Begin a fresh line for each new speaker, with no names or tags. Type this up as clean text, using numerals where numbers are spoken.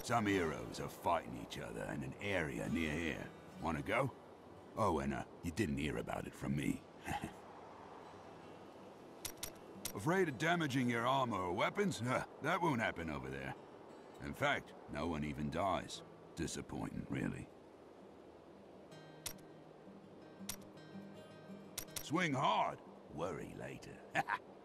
Some heroes are fighting each other in an area near here. Wanna go? Oh, and you didn't hear about it from me. Afraid of damaging your armor or weapons? That won't happen over there. In fact, no one even dies. Disappointing, really. Swing hard, worry later.